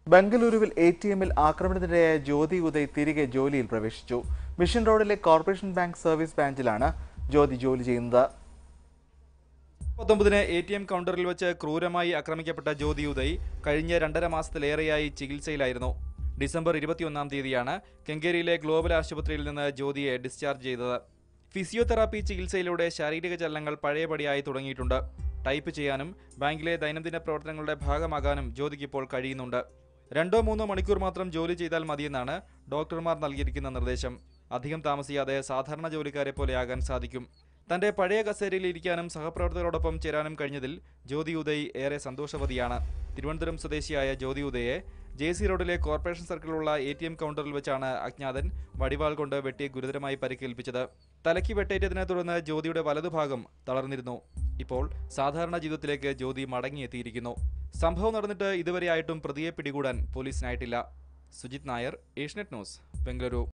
ബംഗളൂരുവിൽ ATMിൽ ആക്രമണത്തിനിരയായ ജ്യോതി ഉദയ് തിരികെ ജോലിയിൽ പ്രവേശിച്ചു. മിഷൻ റോഡിലെ കോർപ്പറേഷൻ ബാങ്ക് സർവീസ് ബ്രാഞ്ചിലാണ് ജ്യോതി ജോലി ചെയ്യുന്നത്. 19-ന് ATM കൗണ്ടറിൽ വെച്ച് ക്രൂരമായി ആക്രമിക്കപ്പെട്ട ജ്യോതി ഉദയ് കഴിഞ്ഞ 2.5 മാസത്തിലേറെയായി ചികിത്സയിലായിരുന്നു. ഡിസംബർ 21-ാം തീയതിയാണ് കെങ്കേരിയിലെ ഗ്ലോബൽ ആശുപത്രിയിൽ നിന്ന് ജ്യോതിയെ ഡിസ്ചാർജ് ചെയ്തത്. ഫിസിയോതെറാപ്പി ചികിത്സയിലൂടെ ശാരീരിക ചലനങ്ങൾ പഴയപടിയായി തുടങ്ങിയിട്ടുണ്ട്. ടൈപ്പ് ചെയ്യാനും ബാങ്കിലെ ദൈനംദിന പ്രവർത്തനങ്ങളുടെ ഭാഗമാകാനും ജ്യോതിക്ക് ഇപ്പോൾ കഴിയുന്നുണ്ട്. 2-3 മണിക്കൂർ മാത്രം ജോലി ചെയ്താൽ മതിയെന്നാണ് ഡോക്ടർമാർ നൽകിയിരിക്കുന്ന നിർദ്ദേശം. അധികം താമസിയാതെ സാധാരണ ജോലിക്കാരെ പോലെയാകാൻ സാധിക്കും. തന്റെ പഴയ കസേരയിൽ ഇരിക്കാനും സഹപ്രവർത്തകരോടൊപ്പം ചേരാനും കഴിഞ്ഞതിൽ ജ്യോതി ഉദയ് ഏറെ സന്തോഷവതിയാണ്. തിരുവനന്തപുരം സ്വദേശിയായ ജ്യോതി ഉദയെ JC റോഡിലെ കോർപ്പറേഷൻ സർക്കിളിലുള്ള ATM കൗണ്ടറിൽ വെച്ചാണ് അജ്ഞാതൻ വടിവാൾ കൊണ്ട് വെട്ടി ഗുരുതരമായി പരിക്കേൽപ്പിച്ചത്. തലയ്ക്ക് വെട്ടേറ്റതിനെ തുടർന്ന് ജ്യോതിയുടെ വലതുഭാഗം തളർന്നിരുന്നു. ഇപ്പോൾ സാധാരണ ജീവിതത്തിലേക്ക് ജ്യോതി മടങ്ങിയെത്തിയിരിക്കുന്നു. സംഭവം നടന്നിട്ട് ഇതുവരെയായിട്ടും പ്രതിയെ പിടികൂടാൻ പോലീസിനായിട്ടില്ല. Sujith Nair, Asianet news, Bengaluru.